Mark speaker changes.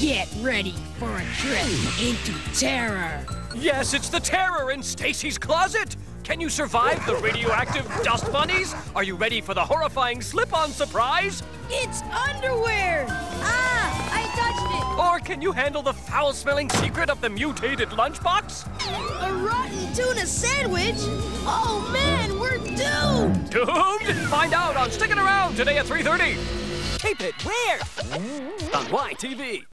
Speaker 1: Get ready for a trip into terror.
Speaker 2: Yes, it's the terror in Stacy's closet. Can you survive the radioactive dust bunnies? Are you ready for the horrifying slip-on surprise?
Speaker 1: It's underwear! Ah, I touched it!
Speaker 2: Or can you handle the foul-smelling secret of the mutated lunchbox?
Speaker 1: A rotten tuna sandwich? Oh man, we're doomed!
Speaker 2: Doomed? Find out on Stickin Around today at 3:30. Keep it where? On YTV.